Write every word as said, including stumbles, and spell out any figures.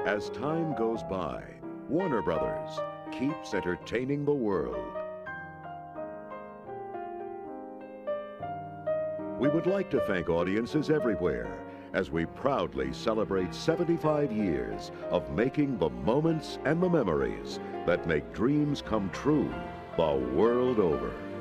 As time goes by, Warner Brothers keeps entertaining the world. We would like to thank audiences everywhere as we proudly celebrate seventy-five years of making the moments and the memories that make dreams come true the world over.